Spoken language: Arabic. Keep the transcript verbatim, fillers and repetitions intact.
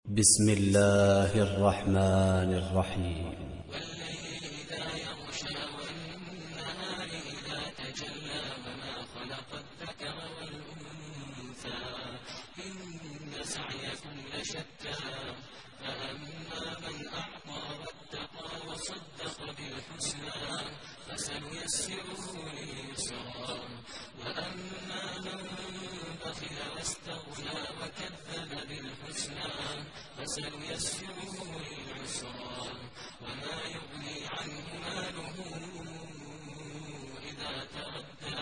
بسم الله الرحمن الرحيم. والليل إذا يغشى والنهار إذا تجلى وما خلق الذكر والأنثى إن سعيكم لشتى فأما من أعطى واتقى وصدق بالحسنى فسنيسره لليسرى وأما من بخل واستغنى وكذب بالحسنى فسنيسره للعسرى وما يغني عنه ماله إذا تردى